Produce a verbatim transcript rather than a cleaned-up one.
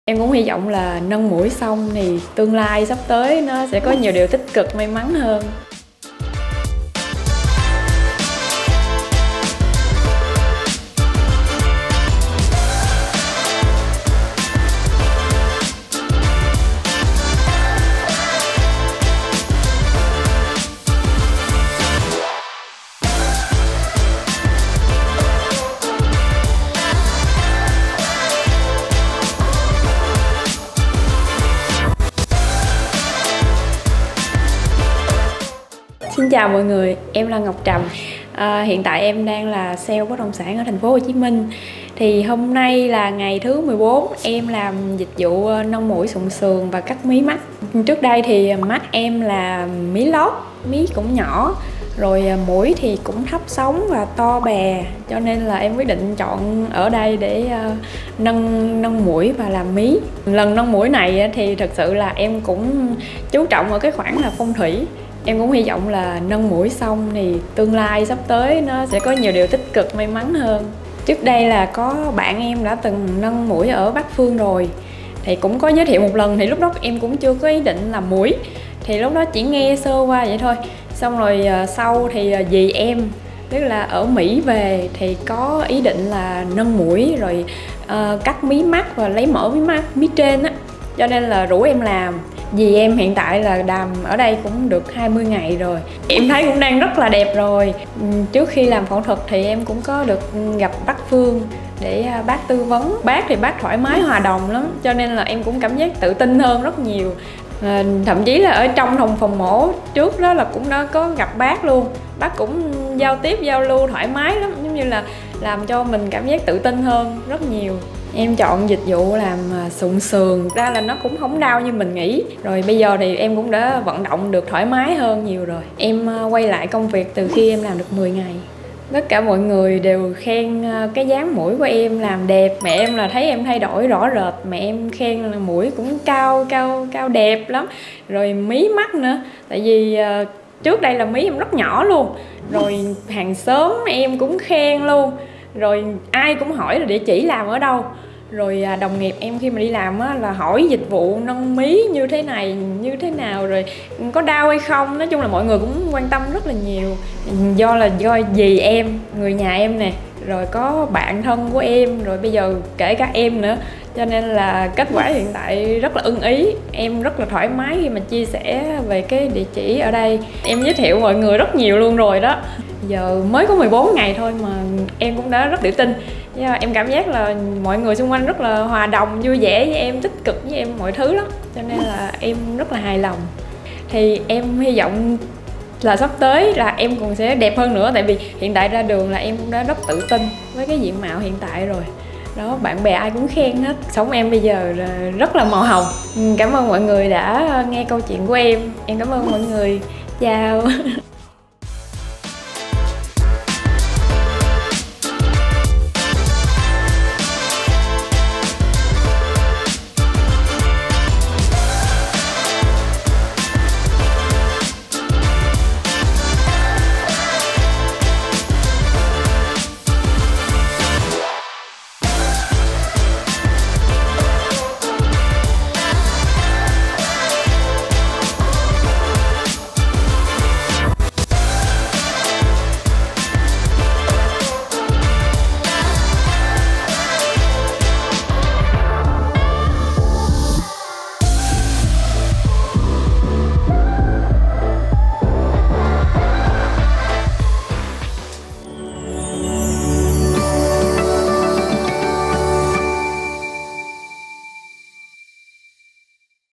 Em cũng hy vọng là nâng mũi xong thì tương lai sắp tới nó sẽ có nhiều điều tích cực may mắn hơn. Xin chào mọi người, em là Ngọc Trầm. À, hiện tại em đang là sale bất động sản ở thành phố Hồ Chí Minh. Thì hôm nay là ngày thứ mười bốn, em làm dịch vụ nâng mũi, sụn sườn và cắt mí mắt. Trước đây thì mắt em là mí lót, mí cũng nhỏ, rồi mũi thì cũng thấp sống và to bè, cho nên là em quyết định chọn ở đây để uh, nâng nâng mũi và làm mí. Lần nâng mũi này thì thật sự là em cũng chú trọng ở cái khoản là phong thủy. Em cũng hy vọng là nâng mũi xong thì tương lai sắp tới nó sẽ có nhiều điều tích cực may mắn hơn. Trước đây là có bạn em đã từng nâng mũi ở Bắc Phương rồi, thì cũng có giới thiệu một lần, thì lúc đó em cũng chưa có ý định làm mũi, thì lúc đó chỉ nghe sơ qua vậy thôi. Xong rồi sau thì dì em tức là ở Mỹ về thì có ý định là nâng mũi rồi uh, cắt mí mắt và lấy mỡ mí mắt, mí trên á, cho nên là rủ em làm. Dì em hiện tại là đàm ở đây cũng được hai mươi ngày rồi. Em thấy cũng đang rất là đẹp rồi. Trước khi làm phẫu thuật thì em cũng có được gặp bác Phương để bác tư vấn. Bác thì bác thoải mái hòa đồng lắm, cho nên là em cũng cảm giác tự tin hơn rất nhiều. À, thậm chí là ở trong phòng phòng mổ trước đó là cũng đã có gặp bác luôn. Bác cũng giao tiếp, giao lưu thoải mái lắm, giống như là làm cho mình cảm giác tự tin hơn rất nhiều. Em chọn dịch vụ làm sụn sườn, ra là nó cũng không đau như mình nghĩ. Rồi bây giờ thì em cũng đã vận động được thoải mái hơn nhiều rồi. Em quay lại công việc từ khi em làm được mười ngày. Tất cả mọi người đều khen cái dáng mũi của em làm đẹp. Mẹ em là thấy em thay đổi rõ rệt. Mẹ em khen là mũi cũng cao, cao, cao đẹp lắm. Rồi mí mắt nữa. Tại vì trước đây là mí em rất nhỏ luôn. Rồi hàng xóm em cũng khen luôn. Rồi ai cũng hỏi là địa chỉ làm ở đâu. Rồi đồng nghiệp em khi mà đi làm á, là hỏi dịch vụ nâng mí như thế này, như thế nào, rồi có đau hay không. Nói chung là mọi người cũng quan tâm rất là nhiều. Do là do dì em, người nhà em nè, rồi có bạn thân của em, rồi bây giờ kể cả em nữa. Cho nên là kết quả hiện tại rất là ưng ý. Em rất là thoải mái khi mà chia sẻ về cái địa chỉ ở đây. Em giới thiệu mọi người rất nhiều luôn rồi đó. Giờ mới có mười bốn ngày thôi mà em cũng đã rất tự tin. Em cảm giác là mọi người xung quanh rất là hòa đồng, vui vẻ với em, tích cực với em mọi thứ lắm. Cho nên là em rất là hài lòng. Thì em hy vọng là sắp tới là em còn sẽ đẹp hơn nữa. Tại vì hiện tại ra đường là em cũng đã rất tự tin với cái diện mạo hiện tại rồi. Đó, bạn bè ai cũng khen hết. Sống em bây giờ rất là màu hồng. Cảm ơn mọi người đã nghe câu chuyện của em. Em cảm ơn mọi người. Chào.